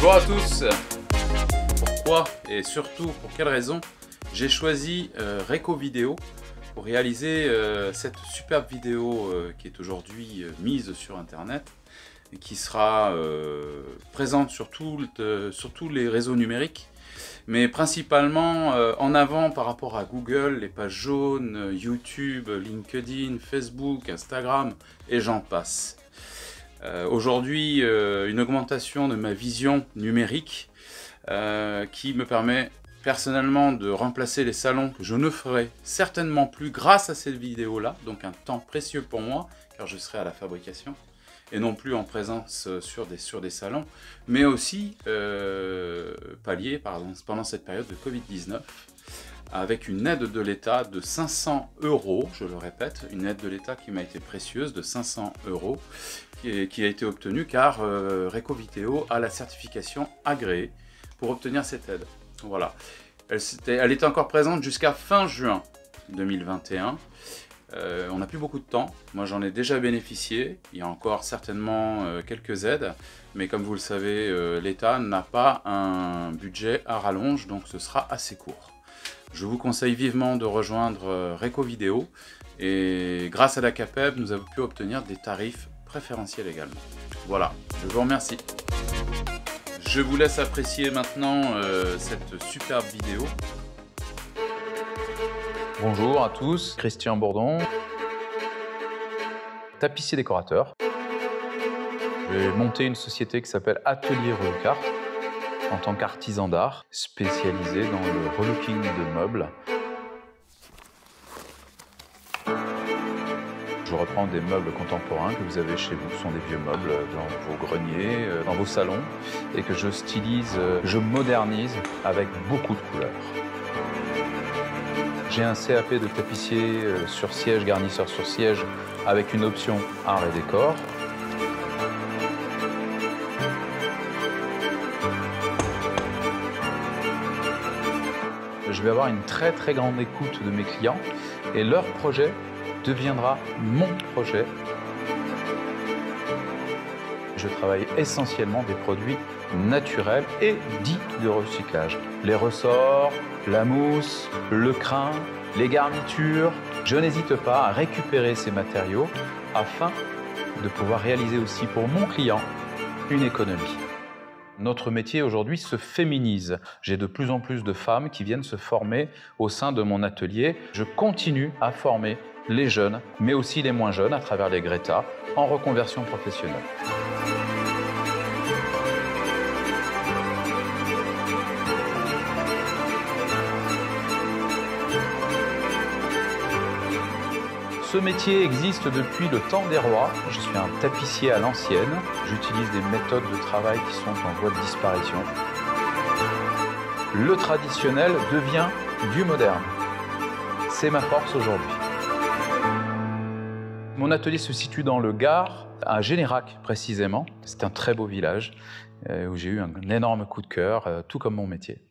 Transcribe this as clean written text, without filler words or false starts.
Bonjour à tous. Pourquoi et surtout pour quelles raisons j'ai choisi Reco Vidéo pour réaliser cette superbe vidéo qui est aujourd'hui mise sur internet et qui sera présente sur tous les réseaux numériques, mais principalement en avant par rapport à Google, les pages jaunes, YouTube, LinkedIn, Facebook, Instagram et j'en passe. Aujourd'hui, une augmentation de ma vision numérique qui me permet personnellement de remplacer les salons que je ne ferai certainement plus grâce à cette vidéo-là, donc un temps précieux pour moi, car je serai à la fabrication, et non plus en présence sur des salons, mais aussi pallier pendant cette période de Covid-19, avec une aide de l'État de 500 €, je le répète, une aide de l'État qui m'a été précieuse, de 500 €, qui a été obtenue car Reco Vidéo a la certification agréée pour obtenir cette aide. Voilà. Elle était encore présente jusqu'à fin juin 2021. On n'a plus beaucoup de temps. Moi, j'en ai déjà bénéficié. Il y a encore certainement quelques aides. Mais comme vous le savez, l'État n'a pas un budget à rallonge, donc ce sera assez court. Je vous conseille vivement de rejoindre Reco Vidéo. Et grâce à la CAPEB, nous avons pu obtenir des tarifs préférentiels également. Voilà, je vous remercie. Je vous laisse apprécier maintenant cette superbe vidéo. Bonjour à tous, Christian Bourdon, tapissier décorateur. J'ai monté une société qui s'appelle Atelier Relucart en tant qu'artisan d'art spécialisé dans le relooking de meubles. Je reprends des meubles contemporains que vous avez chez vous, ce sont des vieux meubles dans vos greniers, dans vos salons, et que je stylise, je modernise avec beaucoup de couleurs. J'ai un CAP de tapissier sur siège, garnisseur sur siège, avec une option art et décor. Je vais avoir une très grande écoute de mes clients et leur projet deviendra mon projet. Je travaille essentiellement des produits naturels et dits de recyclage. Les ressorts, la mousse, le crin, les garnitures. Je n'hésite pas à récupérer ces matériaux afin de pouvoir réaliser aussi pour mon client une économie. Notre métier aujourd'hui se féminise. J'ai de plus en plus de femmes qui viennent se former au sein de mon atelier. Je continue à former les jeunes, mais aussi les moins jeunes à travers les Greta en reconversion professionnelle. Ce métier existe depuis le temps des rois. Je suis un tapissier à l'ancienne. J'utilise des méthodes de travail qui sont en voie de disparition. Le traditionnel devient du moderne. C'est ma force aujourd'hui. Mon atelier se situe dans le Gard, à Générac précisément. C'est un très beau village où j'ai eu un énorme coup de cœur, tout comme mon métier.